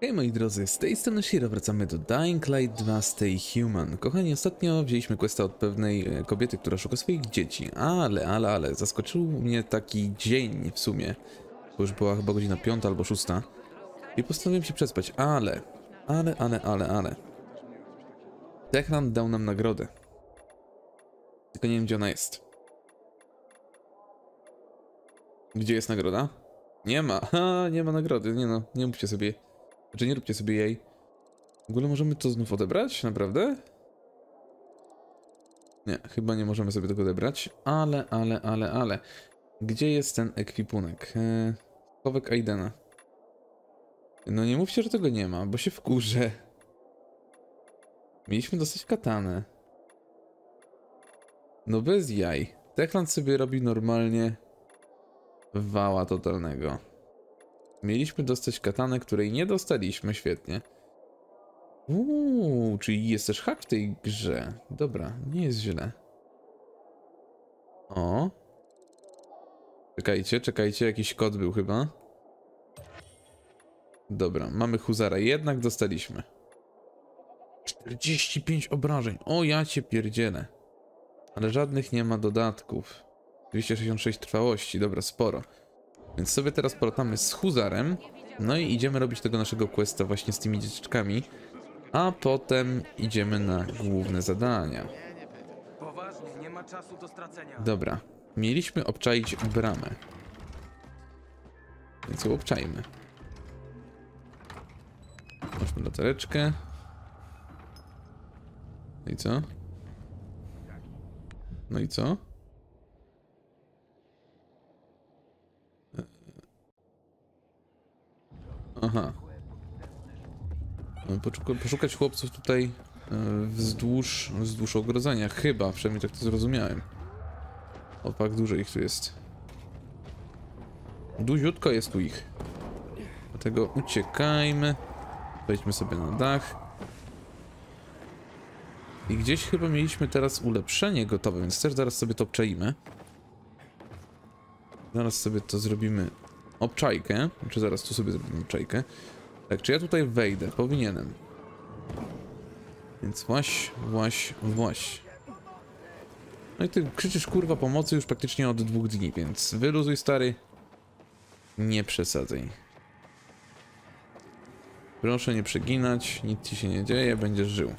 Hej moi drodzy, z tej strony Shiro, wracamy do Dying Light 2 Stay Human. Kochani, ostatnio wzięliśmy questa od pewnej kobiety, która szuka swoich dzieci, ale zaskoczył mnie taki dzień w sumie, bo już była chyba godzina 5 albo 6 i postanowiłem się przespać, ale Techland dał nam nagrodę, tylko nie wiem, gdzie ona jest. Gdzie jest nagroda? Nie ma, nie ma nagrody, nie no, nie mówcie sobie. Znaczy nie róbcie sobie jej. W ogóle możemy to znów odebrać? Naprawdę? Nie, chyba nie możemy sobie tego odebrać. Ale. Gdzie jest ten ekwipunek? Schowek Aidena. No nie mówcie, że tego nie ma, bo się wkurzę. Mieliśmy dostać katanę. No bez jaj. Techland sobie robi normalnie wała totalnego. Mieliśmy dostać katanę, której nie dostaliśmy, świetnie. Czyli jest też hak w tej grze. Dobra, nie jest źle. O. Czekajcie, jakiś kod był chyba. Dobra, mamy huzara, jednak dostaliśmy. 45 obrażeń, o ja cię pierdzielę. Ale żadnych nie ma dodatków. 266 trwałości, dobra, sporo. Więc sobie teraz polatamy z huzarem. No i idziemy robić tego naszego questa właśnie z tymi dzieciaczkami. A potem idziemy na główne zadania. Dobra, mieliśmy obczaić bramę. Więc ją obczajmy. Masz latareczkę. No i co? No i co? Aha. Poszukać chłopców tutaj wzdłuż ogrodzenia. Chyba, przynajmniej tak to zrozumiałem. Opak, dużo ich tu jest. Duziutko jest tu ich. Dlatego uciekajmy. Wejdźmy sobie na dach. I gdzieś chyba mieliśmy teraz ulepszenie gotowe, więc też zaraz sobie to obczaimy. Zaraz sobie to zrobimy obczajkę. Czy zaraz tu sobie zrobimy obczajkę. Tak, czy ja tutaj wejdę? Powinienem. Więc właś. No i ty krzyczysz kurwa pomocy już praktycznie od 2 dni, więc wyluzuj stary. Nie przesadzaj. Proszę nie przeginać, nic ci się nie dzieje, będziesz żył.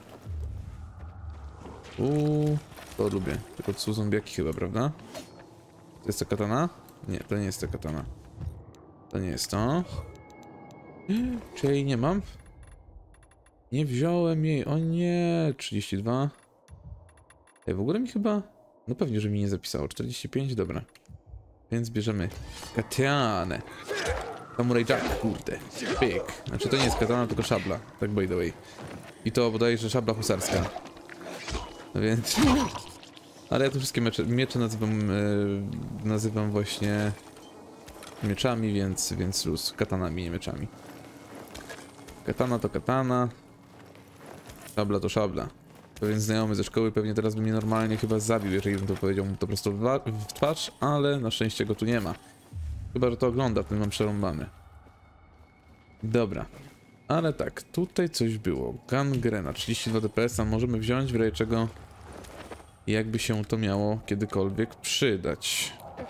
To lubię. Tylko to są zombiaki chyba, prawda? To jest ta katana? Nie, to nie jest ta katana. To nie jest to. Czy ja jej nie mam? Nie wziąłem jej, o nie. 32. W ogóle mi chyba... No pewnie, że mi nie zapisało. 45, dobra. Więc bierzemy katanę. Samurai Jack, kurde. Pyk. Znaczy to nie jest katana, tylko szabla. Tak by the way. I to bodajże szabla husarska. No więc... Ale ja te wszystkie miecze nazywam właśnie mieczami, więc luz. Katanami, nie mieczami. Katana to katana. Szabla to szabla. Pewien znajomy ze szkoły pewnie teraz by mnie normalnie chyba zabił, jeżeli bym to powiedział mu to po prostu w twarz, ale na szczęście go tu nie ma. Chyba, że to ogląda, ten mam przerąbany. Dobra. Ale tak, tutaj coś było. Gangrena, 32 DPS-a możemy wziąć, w razie czego jakby się to miało kiedykolwiek przydać.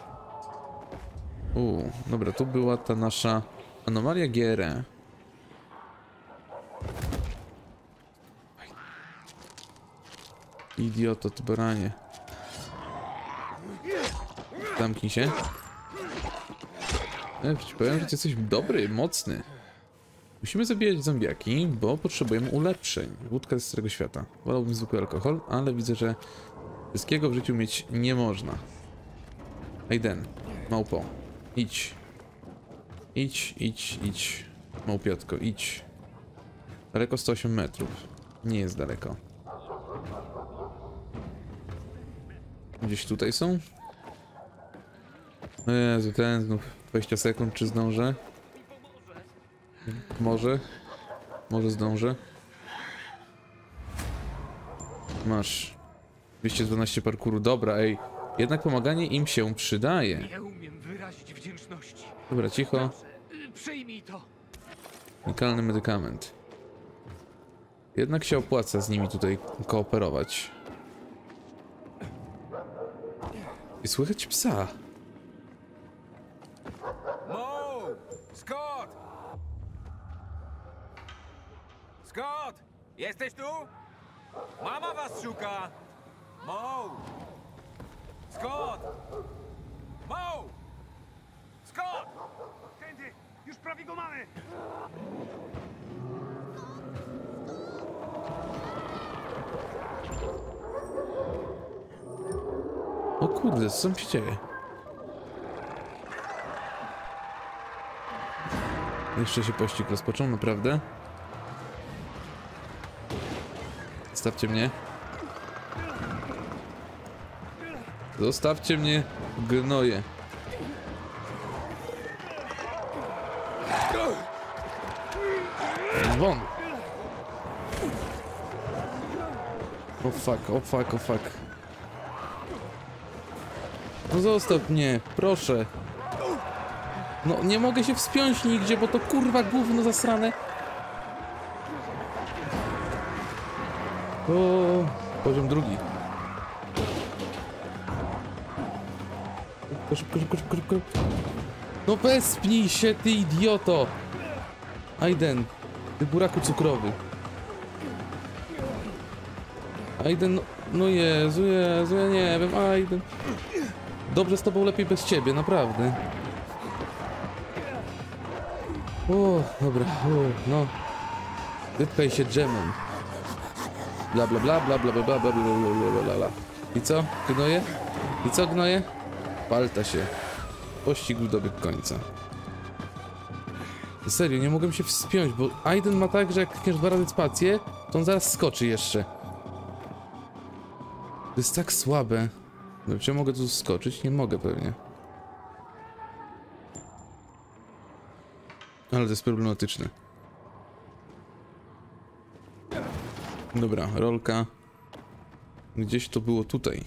Dobra, tu była ta nasza anomalia GRE. Idioto, ty baranie. Zamknij się. Powiem, że ty jesteś dobry, mocny. Musimy zabijać zombiaki, bo potrzebujemy ulepszeń. Wódka z Starego Świata. Wolałbym zwykły alkohol, ale widzę, że wszystkiego w życiu mieć nie można. Aiden, małpo, idź. Idź. Małpiotko, idź. Daleko 108 metrów. Nie jest daleko. Gdzieś tutaj są? Jezu, ten znów 20 sekund, czy zdążę? Może zdążę. Masz 212 parkouru, dobra, ej. Jednak pomaganie im się przydaje. Nie umiem wyrazić wdzięczności. Dobra, cicho. Przyjmij to. Unikalny medykament. Jednak się opłaca z nimi tutaj kooperować. I słychać psa. Mo! Scott! Scott! Jesteś tu? Mama was szuka! Mo! Scott! Mo! Scott! Tędy! Już prawie go mamy! O kurde, co tam się dzieje? Jeszcze się pościg rozpoczął, naprawdę? Zostawcie mnie. Zostawcie mnie, gnoje. Won! O fuck, o fuck, o fuck. No zostaw mnie, proszę. No nie mogę się wspiąć nigdzie, bo to kurwa gówno zasrane. O, poziom drugi. Szybko, szybko, szybko, szybko, szybko. No wespnij się, ty idioto. Aiden, ty buraku cukrowy. Aiden, no Jezu, Jezu, ja nie wiem, Aiden. Dobrze z tobą, lepiej bez ciebie, naprawdę. O, dobra, o, no. Wypchaj się dżemem. Bla bla bla bla bla bla bla bla bla bla bla bla. I co, gnoje? I co, gnoje? Palta się. Pościg dobiegł końca. Serio, nie mogłem się wspiąć, bo Aiden ma tak, że jak klikniesz 2 razy spację, to on zaraz skoczy jeszcze. To jest tak słabe. No, czy ja mogę tu skoczyć? Nie mogę pewnie. Ale to jest problematyczne. Dobra, rolka. Gdzieś to było tutaj.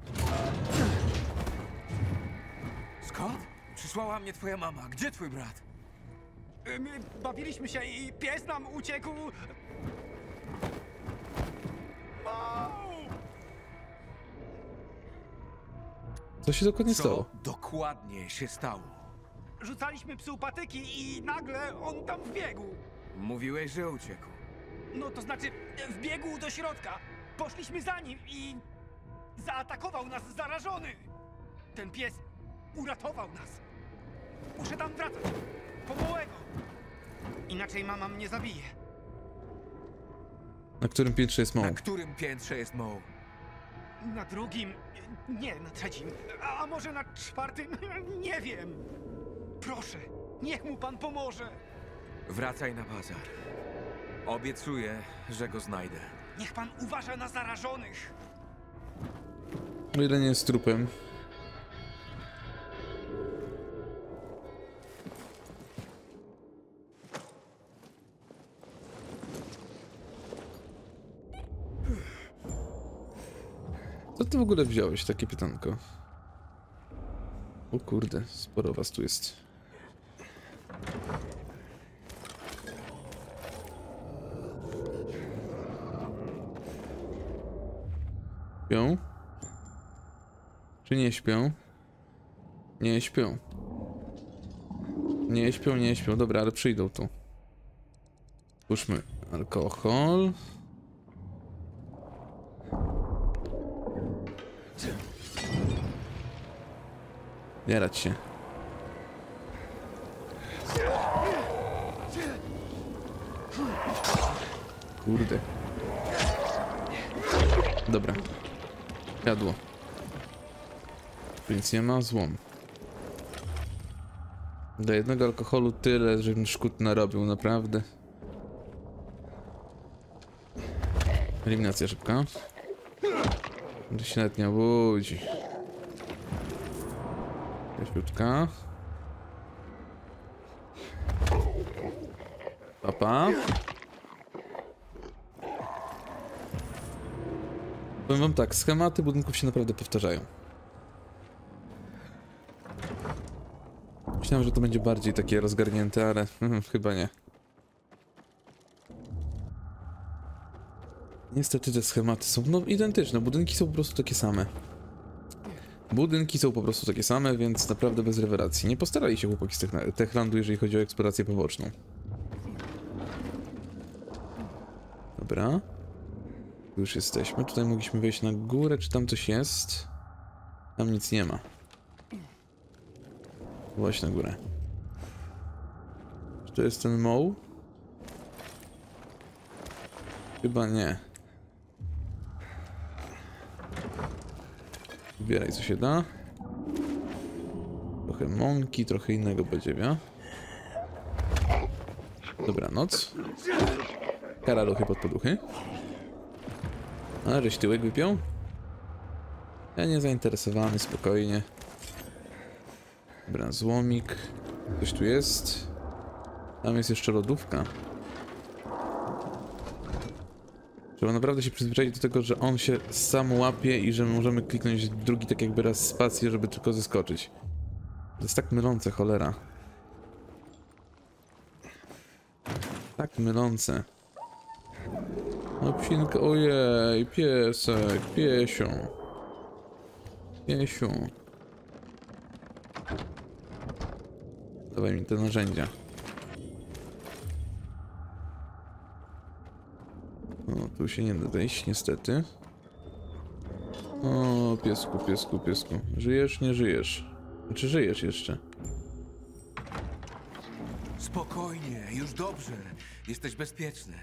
Scott? Przysłała mnie twoja mama. Gdzie twój brat? My bawiliśmy się i pies nam uciekł. Co się dokładnie Co stało? dokładnie się stało? Rzucaliśmy psu patyki i nagle on tam wbiegł. Mówiłeś, że uciekł. No to znaczy, wbiegł do środka. Poszliśmy za nim i zaatakował nas zarażony. Ten pies uratował nas. Muszę tam wracać. Pomałego. Inaczej mama mnie zabije. Na którym piętrze jest Na Mo? którym piętrze jest Mo? Na drugim, nie, na trzecim, a może na 4, nie wiem. Proszę, niech mu pan pomoże. Wracaj na bazar. Obiecuję, że go znajdę. Niech pan uważa na zarażonych. O ile nie jest trupem. Co ty w ogóle wziąłeś, takie pytanko? O kurde, sporo was tu jest. Śpią? Czy nie śpią? Nie śpią. Nie śpią, nie śpią. Dobra, ale przyjdą tu. Puszmy alkohol. Jarać się. Kurde. Dobra. Jadło. Więc nie ma złom. Do jednego alkoholu tyle, żebym szkód narobił, naprawdę. Eliminacja szybka. To się nawet nie obudzi. Środka. Papa. Powiem wam tak, schematy budynków się naprawdę powtarzają. Myślałem, że to będzie bardziej takie rozgarnięte, ale chyba nie. Niestety te schematy są no identyczne, budynki są po prostu takie same. Budynki są po prostu takie same, więc naprawdę bez rewelacji. Nie postarali się chłopaki z Techlandu, jeżeli chodzi o eksplorację poboczną. Dobra. Tu już jesteśmy. Tutaj mogliśmy wejść na górę. Czy tam coś jest? Tam nic nie ma. Właśnie na górę. Czy to jest ten moł? Chyba nie. Zbieraj co się da. Trochę mąki, trochę innego badziewia. Dobranoc. Karaluchy pod poduchy. A, żeś tyłek wypiął? Ja nie zainteresowany, spokojnie. Dobra, złomik. Coś tu jest. Tam jest jeszcze lodówka. Trzeba naprawdę się przyzwyczaić do tego, że on się sam łapie i że możemy kliknąć drugi tak jakby raz spację, żeby tylko zeskoczyć. To jest tak mylące, cholera. Tak mylące. No psinka, ojej, piesek, piesiu. Piesiu. Dawaj mi te narzędzia. O, tu się nie da wejść, niestety. O, piesku, piesku, piesku. Żyjesz, nie żyjesz? Czy żyjesz jeszcze? Spokojnie, już dobrze. Jesteś bezpieczny.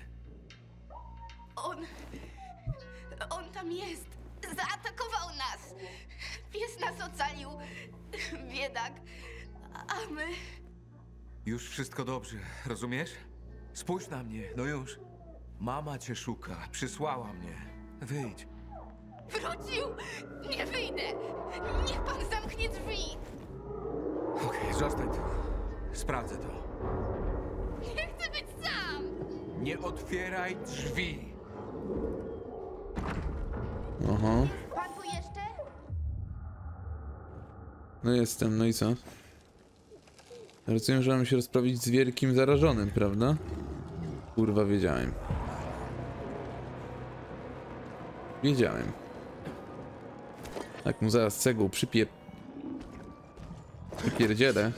On tam jest. Zaatakował nas. Pies nas ocalił. Biedak. A my... Już wszystko dobrze, rozumiesz? Spójrz na mnie, no już. Mama cię szuka, przysłała mnie. Wyjdź. Wrócił! Nie wyjdę! Niech pan zamknie drzwi! Okej, zostań tu. Sprawdzę to. Nie chcę być sam! Nie otwieraj drzwi. Aha. Pan tu jeszcze? No jestem, no i co? Rozumiem, że mam się rozprawić z wielkim zarażonym, prawda? Kurwa, wiedziałem. Wiedziałem. Tak mu zaraz cegłą przypierdzielę.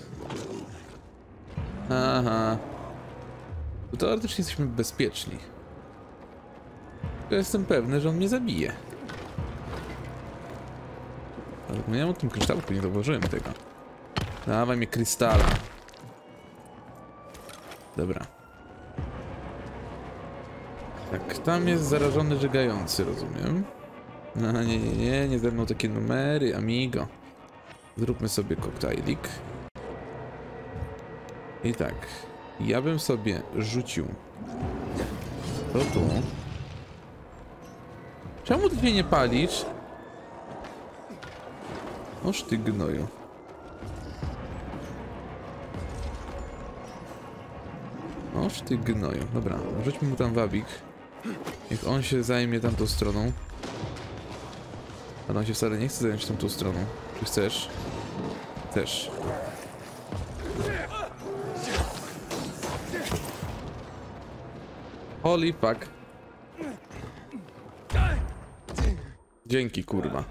Aha. To teoretycznie jesteśmy bezpieczni. Ja jestem pewny, że on mnie zabije. Ale no ja o tym kryształku nie zauważyłem tego. Dawaj mnie krystala. Dobra. Tak, tam jest zarażony żygający, rozumiem. No nie ze mną takie numery, amigo. Zróbmy sobie koktajlik. I tak, ja bym sobie rzucił to tu. Czemu ty mnie nie palisz? Oż ty gnoju. Oż ty gnoju. Dobra, rzućmy mu tam wabik. Niech on się zajmie tamtą stroną. Ale on się wcale nie chce zająć tamtą stroną. Czy chcesz? Chcesz. Holy fuck. Dzięki, kurwa.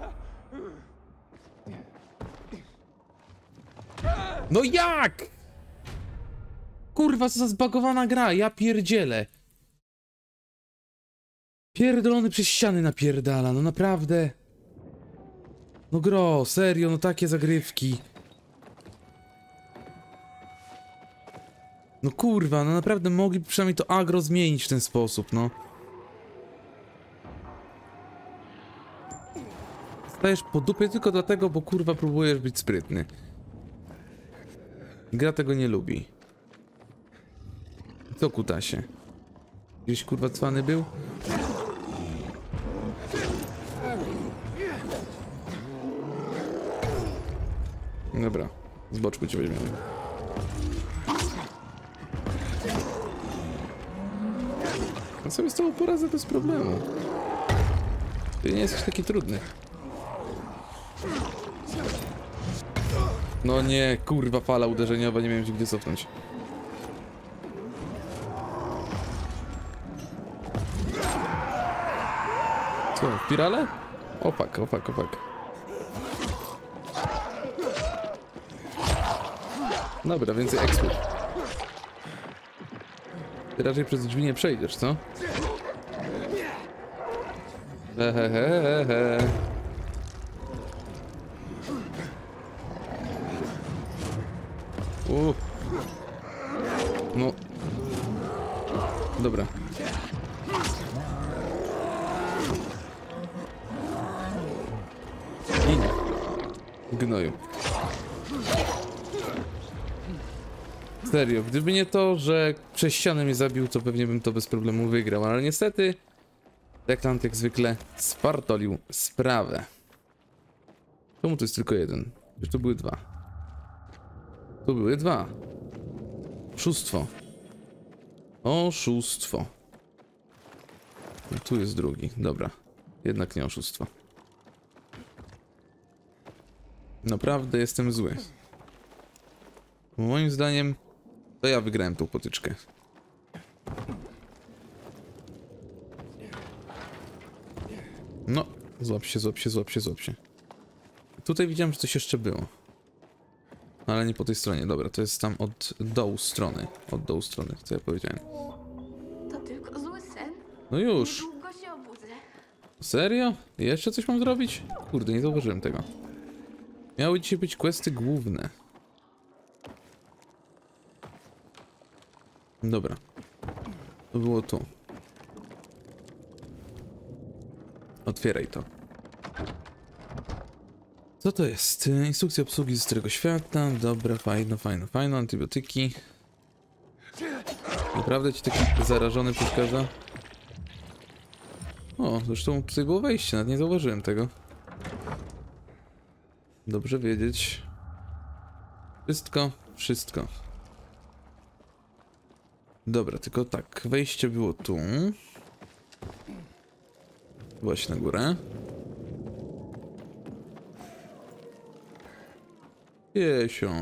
No jak? Kurwa, co za zbagowana gra, ja pierdzielę. Pierdolony przez ściany napierdala, no naprawdę. No gro, serio, no takie zagrywki. No kurwa, no naprawdę mogli przynajmniej to agro zmienić w ten sposób, no. Stajesz po dupie tylko dlatego, bo kurwa próbujesz być sprytny. Gra tego nie lubi. Co kutasie? Gdzieś kurwa cwany był? Dobra, z boczku cię weźmiemy. Ja sobie z tobą poradzę bez problemu. Ty nie jesteś taki trudny. No nie, kurwa, fala uderzeniowa, nie miałem się gdzie cofnąć. Co, spirale? Opak, opak, opak. Dobra, więcej expu. Ty raczej przez drzwi nie przejdziesz, co? Hehehehe. No. Dobra. Gin. Gnoju. Serio, gdyby nie to, że przez ścianę mnie zabił, to pewnie bym to bez problemu wygrał, ale niestety Deklant jak zwykle spartolił sprawę. Czemu to jest tylko jeden? Już to były dwa. To były dwa. Oszustwo. Oszustwo. I tu jest drugi. Dobra. Jednak nie oszustwo. Naprawdę jestem zły. Moim zdaniem to ja wygrałem tą potyczkę. No, złap się, złap się, złap się, złap się. Tutaj widziałem, że coś jeszcze było. Ale nie po tej stronie. Dobra, to jest tam od dołu strony. Od dołu strony, co ja powiedziałem. To tylko zły sen. No już. Niedługo się obudzę. Serio? Jeszcze coś mam zrobić? Kurde, nie zauważyłem tego. Miały dzisiaj być questy główne. Dobra. To było tu. Otwieraj to. Co to jest? Instrukcja obsługi ze Starego Świata. Dobra, fajno, fajno, fajno. Antybiotyki. Naprawdę ci taki zarażony przeszkadza? O, zresztą tutaj było wejście, nawet nie zauważyłem tego. Dobrze wiedzieć. Wszystko, wszystko. Dobra, tylko tak, wejście było tu. Właśnie na górę. Piesio.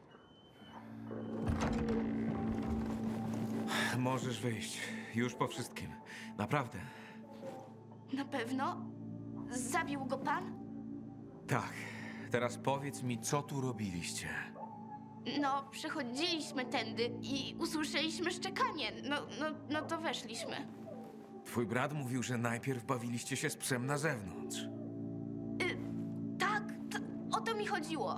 Możesz wyjść. Już po wszystkim. Naprawdę. Na pewno? Zabił go pan? Tak. Teraz powiedz mi, co tu robiliście. No, przechodziliśmy tędy i usłyszeliśmy szczekanie. No to weszliśmy. Twój brat mówił, że najpierw bawiliście się z psem na zewnątrz. Tak, o to mi chodziło.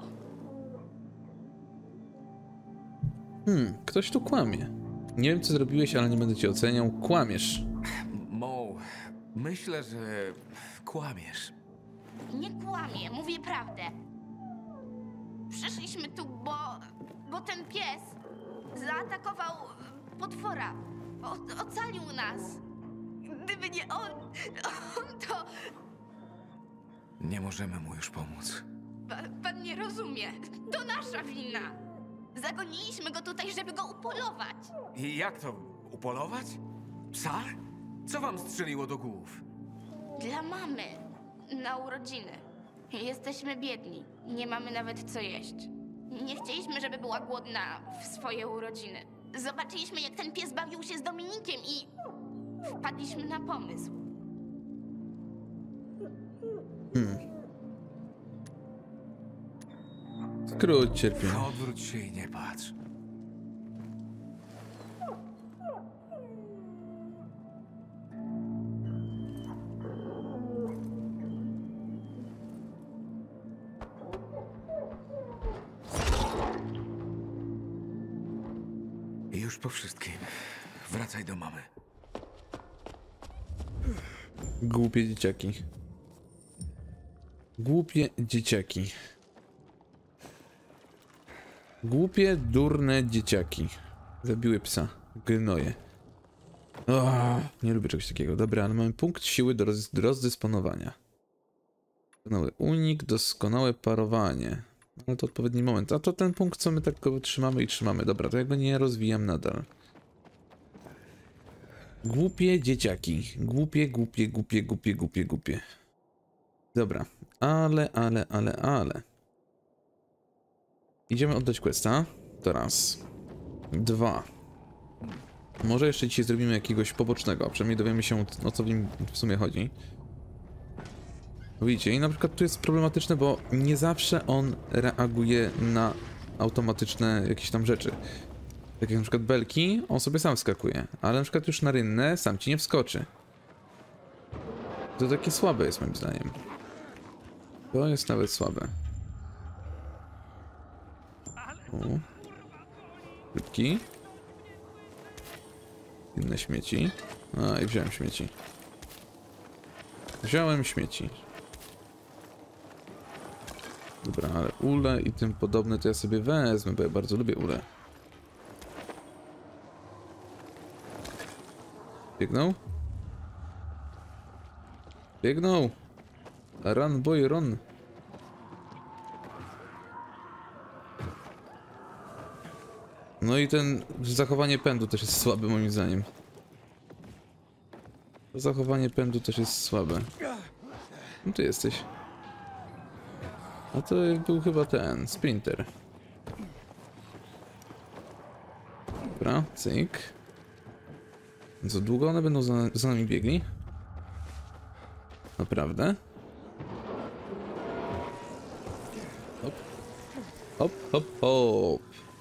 Ktoś tu kłamie. Nie wiem, co zrobiłeś, ale nie będę cię oceniał. Kłamiesz. Mo, myślę, że kłamiesz. Nie kłamię, mówię prawdę. Przyszliśmy tu, bo ten pies zaatakował potwora. Ocalił nas. Gdyby nie on to... Nie możemy mu już pomóc. Pan nie rozumie. To nasza wina. Zagoniliśmy go tutaj, żeby go upolować. I jak to? Upolować? Psa? Co wam strzeliło do głów? Dla mamy. Na urodziny. Jesteśmy biedni. Nie mamy nawet co jeść. Nie chcieliśmy, żeby była głodna w swoje urodziny. Zobaczyliśmy, jak ten pies bawił się z Dominikiem i wpadliśmy na pomysł. Skrót cierpienia. Odwróć się i nie patrz. I już po wszystkim. Wracaj do mamy. Głupie dzieciaki. Głupie dzieciaki. Głupie, durne dzieciaki. Zabiły psa. Gnoje. Nie lubię czegoś takiego. Dobra, ale mamy punkt siły do rozdysponowania. Doskonały unik, doskonałe parowanie. Ale to odpowiedni moment. A to ten punkt, co my tak go trzymamy i trzymamy. Dobra, to ja go nie rozwijam nadal. Głupie dzieciaki. Głupie, głupie, głupie, głupie, głupie, głupie. Dobra. Ale. Idziemy oddać questa. To raz. Dwa. Może jeszcze dzisiaj zrobimy jakiegoś pobocznego. A przynajmniej dowiemy się, o co w nim w sumie chodzi. Widzicie, i na przykład tu jest problematyczne, bo nie zawsze on reaguje na automatyczne jakieś tam rzeczy. Tak jak na przykład belki, on sobie sam wskakuje, ale na przykład już na rynnę sam ci nie wskoczy. To takie słabe jest moim zdaniem. To jest nawet słabe. O. Szybki. Inne śmieci. A, i wziąłem śmieci. Wziąłem śmieci. Dobra, ale ule i tym podobne to ja sobie wezmę, bo ja bardzo lubię ule. Biegną? Biegną! Run, boy, run! No i ten zachowanie pędu też jest słabe moim zdaniem. To zachowanie pędu też jest słabe. No ty jesteś. A to był chyba ten, sprinter. Dobra, cyk. Co długo one będą za nami biegli? Naprawdę? Hop. Hop, hop, hop.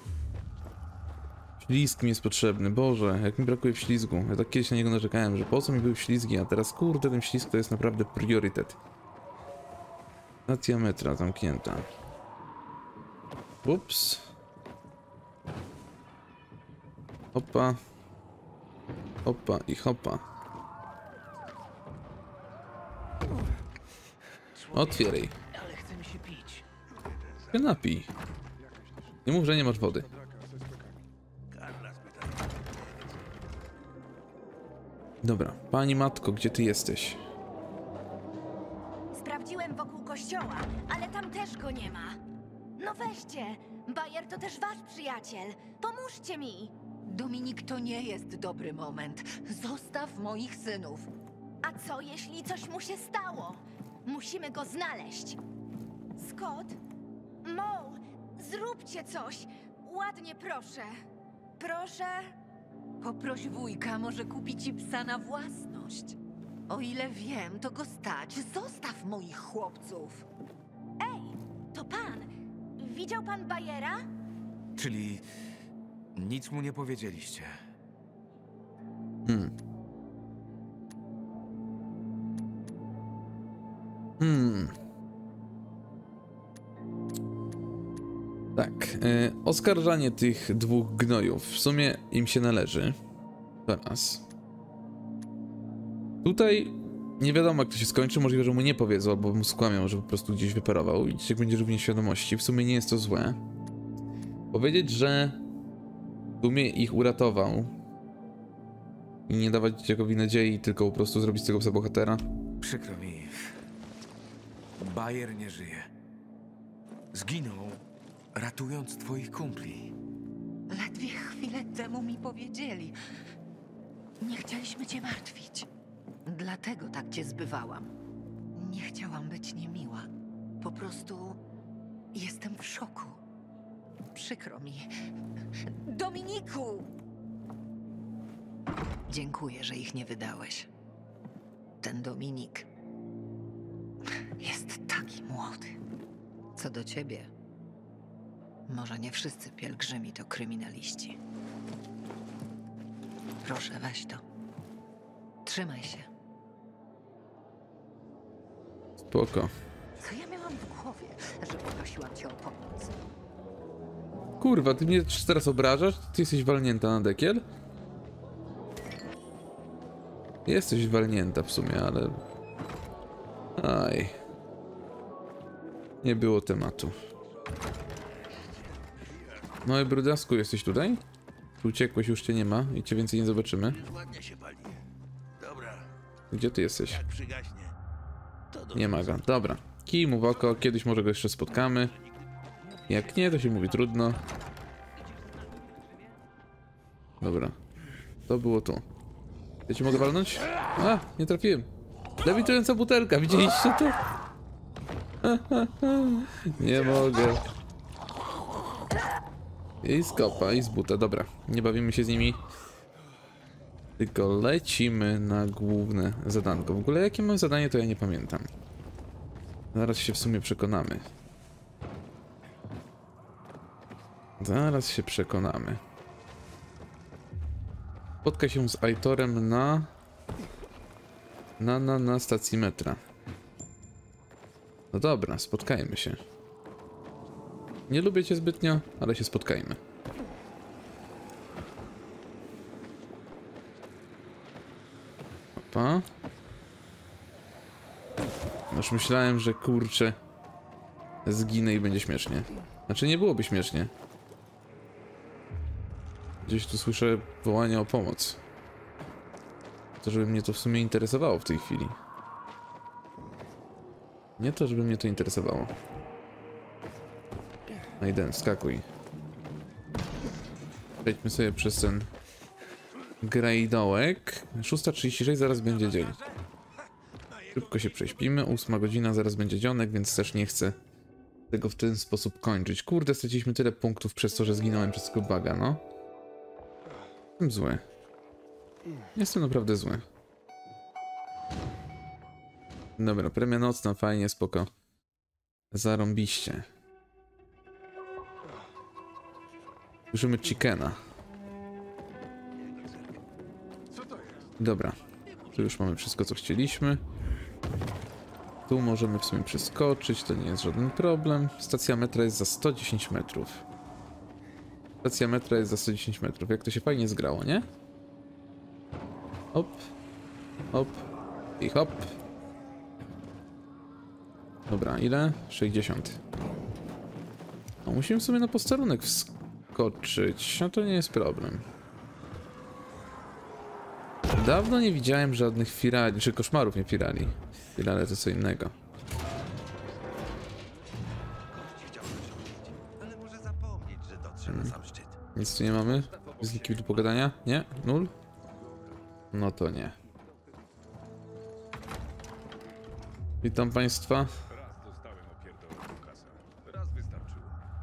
Ślizg mi jest potrzebny, Boże, jak mi brakuje ślizgu. Ja tak kiedyś na niego narzekałem, że po co mi były ślizgi, a teraz kurde, ten ślizg to jest naprawdę priorytet. Stacja metra zamknięta. Ups. Hopa. Hopa i hopa. Otwieraj. Ale chce mi się pić. Się napij. Nie mów, że nie masz wody. Dobra, pani matko, gdzie ty jesteś? Sprawdziłem wokół kościoła, ale tam też go nie ma. No weźcie, Bayer to też wasz przyjaciel. Pomóżcie mi. Dominik, to nie jest dobry moment. Zostaw moich synów. A co jeśli coś mu się stało? Musimy go znaleźć. Scott? Mo, zróbcie coś. Ładnie proszę. Proszę. Poproś wujka, może kupi ci psa na własność. O ile wiem, to go stać. Zostaw moich chłopców. Ej, to pan. Widział pan Bayera? Czyli nic mu nie powiedzieliście. Tak, oskarżanie tych dwóch gnojów w sumie im się należy. Teraz. Tutaj nie wiadomo, jak to się skończy, możliwe, że mu nie powiedzą, albo mu skłamią, że po prostu gdzieś wyparował i jak będzie równie świadomości. W sumie nie jest to złe. Powiedzieć, że w sumie ich uratował i nie dawać dzieciakowi nadziei, tylko po prostu zrobić z tego psa bohatera. Przykro mi. Bayer nie żyje. Zginął, ratując twoich kumpli. Ledwie chwilę temu mi powiedzieli. Nie chcieliśmy cię martwić. Dlatego tak cię zbywałam. Nie chciałam być niemiła. Po prostu jestem w szoku. Przykro mi. Dominiku! Dziękuję, że ich nie wydałeś. Ten Dominik jest taki młody. Co do ciebie, może nie wszyscy pielgrzymi to kryminaliści. Proszę, weź to. Trzymaj się. Spoko. Co ja miałam w głowie, że poprosiłam cię o pomoc? Kurwa, ty mnie teraz obrażasz? Ty jesteś walnięta na dekiel? Jesteś walnięta w sumie, ale... Aj. Nie było tematu. No i brudasku, jesteś tutaj? Tu uciekłeś, już cię nie ma i cię więcej nie zobaczymy. Ładnie się pali. Dobra, Gdzie ty jesteś? jak przygaśnie, to do... Nie ma go. Dobra. Kij mu w oko, kiedyś może go jeszcze spotkamy. Jak nie, to się mówi trudno. Dobra. To było tu. Ja ci mogę walnąć? A, nie trafiłem. Lewitująca butelka, widzieliście to? Nie mogę. I z kopa, i z buta. Dobra, nie bawimy się z nimi. Tylko lecimy na główne zadanko. W ogóle jakie mam zadanie, to ja nie pamiętam. Zaraz się w sumie przekonamy. Zaraz się przekonamy. Spotkaj się z Aitorem na stacji metra. No dobra, spotkajmy się. Nie lubię cię zbytnio, ale się spotkajmy. Opa. Już myślałem, że kurczę zginę i będzie śmiesznie. Znaczy nie byłoby śmiesznie. Gdzieś tu słyszę wołanie o pomoc. To, żeby mnie to w sumie interesowało w tej chwili. Nie to, żeby mnie to interesowało. Aiden, wskakuj. Przejdźmy sobie przez ten grajdołek. 6:36, zaraz będzie dzień. Szybko się prześpimy. 8 godzina, zaraz będzie dzionek, więc też nie chcę tego w ten sposób kończyć. Kurde, straciliśmy tyle punktów przez to, że zginąłem przez tego buga, no. Jestem zły. Jestem naprawdę zły. Dobra, premia nocna, fajnie, spoko. Zarąbiście. Słyszymy chickena. Dobra. Tu już mamy wszystko, co chcieliśmy. Tu możemy w sumie przeskoczyć, to nie jest żaden problem. Stacja metra jest za 110 metrów. Stacja metra jest za 110 metrów. Jak to się fajnie zgrało, nie? Hop. Hop. I hop. Dobra, ile? 60. No, musimy sobie na posterunek wskoczyć. No to nie jest problem. Dawno nie widziałem żadnych firali, czy koszmarów, nie firali. Firale to co innego. Ale może zapomnieć, że dotrze na sam szczyt. Nic tu nie mamy? Z nikim tu pogadania? Nie? Nul? No to nie. Witam państwa. Raz dostałem opierdolę Lukasa. Raz wystarczyło.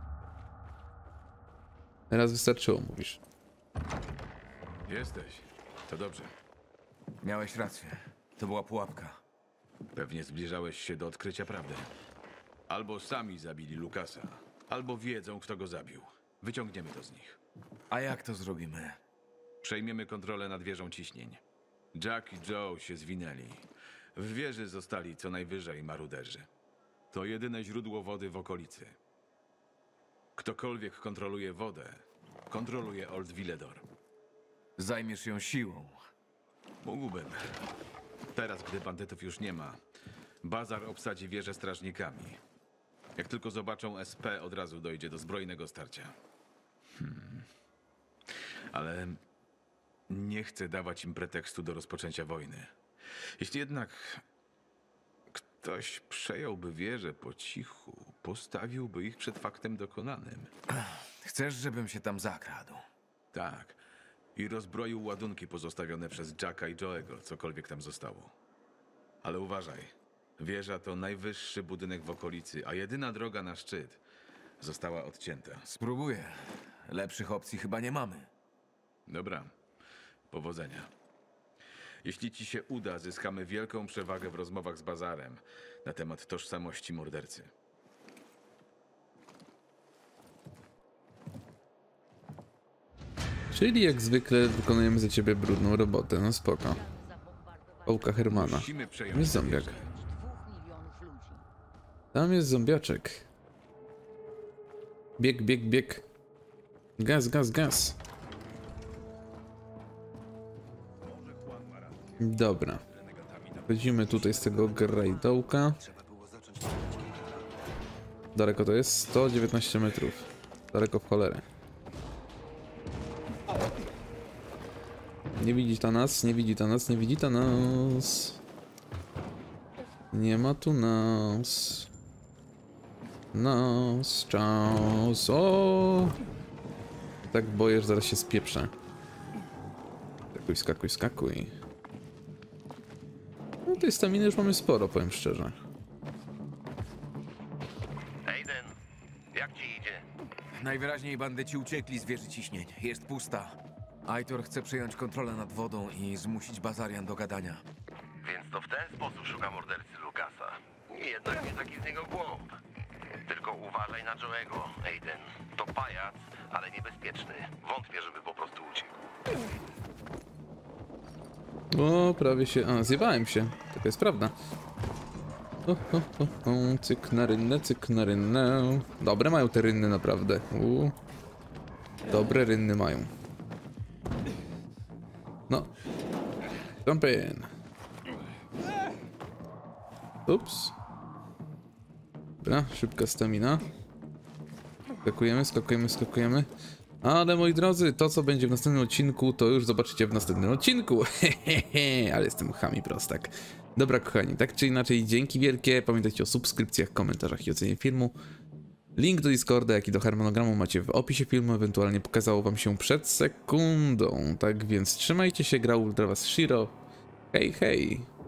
Raz wystarczyło, mówisz. Jesteś. To dobrze. Miałeś rację. To była pułapka. Pewnie zbliżałeś się do odkrycia prawdy. Albo sami zabili Lukasa, albo wiedzą, kto go zabił. Wyciągniemy to z nich. A jak to zrobimy? Przejmiemy kontrolę nad wieżą ciśnień. Jack i Joe się zwinęli. W wieży zostali co najwyżej maruderzy. To jedyne źródło wody w okolicy. Ktokolwiek kontroluje wodę, kontroluje Old Villedor. Zajmiesz ją siłą. Mógłbym. Teraz, gdy bandytów już nie ma, bazar obsadzi wieżę strażnikami. Jak tylko zobaczą SP, od razu dojdzie do zbrojnego starcia. Ale nie chcę dawać im pretekstu do rozpoczęcia wojny. Jeśli jednak ktoś przejąłby wieżę po cichu, postawiłby ich przed faktem dokonanym. Chcesz, żebym się tam zakradł? Tak. I rozbroił ładunki pozostawione przez Jacka i Joe'ego, cokolwiek tam zostało. Ale uważaj. Wieża to najwyższy budynek w okolicy, a jedyna droga na szczyt została odcięta. Spróbuję. Lepszych opcji chyba nie mamy. Dobra. Powodzenia. Jeśli ci się uda, zyskamy wielką przewagę w rozmowach z Bazarem na temat tożsamości mordercy. Czyli jak zwykle wykonujemy za ciebie brudną robotę, no spoko. Ołka Hermana. Musimy Tam przejąć jest tę zombiak. wieżę. Tam jest zombiaczek. Bieg, bieg, bieg. Gaz, gaz, gaz. Dobra. Wchodzimy tutaj z tego grajdołka. Daleko to jest? 119 metrów. Daleko w cholerę. Nie widzi to nas, nie widzi to nas, nie widzi to nas. Nie ma tu nas. Nas, czas. O! Tak boję, że zaraz się spieprzę. Skakuj, skakuj, skakuj. No tej staminy już mamy sporo, powiem szczerze. Aiden, jak ci idzie? Najwyraźniej bandyci uciekli z wieży ciśnień. Jest pusta. Aitor chce przejąć kontrolę nad wodą i zmusić Bazarian do gadania. Więc to w ten sposób szuka mordercy Lukasa. Jednak nie taki z niego głąb. Tylko uważaj na Joego, Aiden. To pajac, ale niebezpieczny. Wątpię, żeby po prostu uciekł. O, prawie się... A, zjebałem się. Taka jest prawda. Cyk na rynnę, cyk na rynnę. Dobre mają te rynny naprawdę. Dobre rynny mają. No. Jump in. Ups. Dobra, szybka stamina. Skakujemy, skakujemy, skakujemy. Ale moi drodzy, to co będzie w następnym odcinku, to już zobaczycie w następnym odcinku. Ale jestem chami prostak. Dobra kochani, tak czy inaczej, dzięki wielkie. Pamiętajcie o subskrypcjach, komentarzach i ocenie filmu. Link do Discorda, jak i do harmonogramu macie w opisie filmu, ewentualnie pokazało wam się przed sekundą. Tak więc trzymajcie się, grał dla was Shiro. Hej, hej.